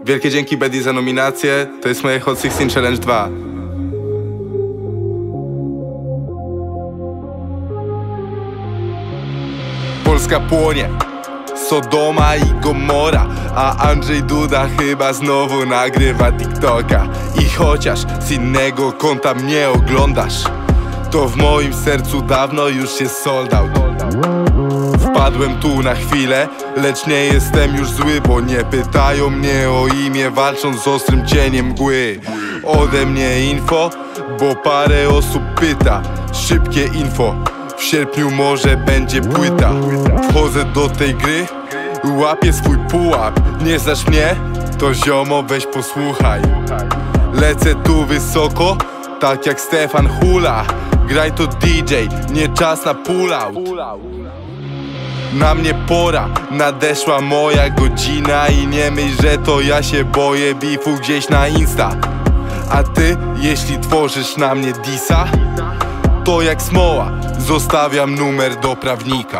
Wielkie dzięki Bedi za nominację. To jest moje Hot 16 Challenge 2. Polska płonie, Sodoma i Gomora, a Andrzej Duda chyba znowu nagrywa TikToka. I chociaż z innego kąta mnie oglądasz, to w moim sercu dawno już jest sold out. Wpadłem tu na chwilę, lecz nie jestem już zły, bo nie pytają mnie o imię, walcząc z ostrym cieniem mgły. Ode mnie info, bo parę osób pyta. Szybkie info, w sierpniu może będzie płyta. Wchodzę do tej gry, łapię swój pułap. Nie znasz mnie? To ziomo, weź posłuchaj. Lecę tu wysoko, tak jak Stefan Hula. Graj to DJ, nie czas na pull out. Na mnie pora, nadeszła moja godzina. I nie myśl, że to ja się boję bifu gdzieś na Insta. A ty, jeśli tworzysz na mnie disa, to jak smoła, zostawiam numer do prawnika.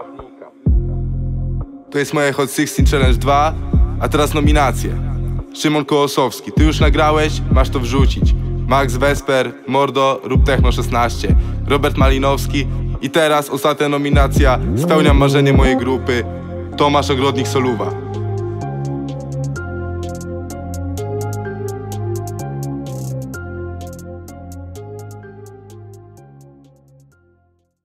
To jest moje Hot 16 Challenge 2. A teraz nominacje. Szymon Kołosowski, ty już nagrałeś, masz to wrzucić. Max Vesper, Mordo, Rób Techno 16. Robert Malinowski. I teraz ostatnia nominacja. Spełniam marzenie mojej grupy. Tomasz Ogrodnik Soluwa.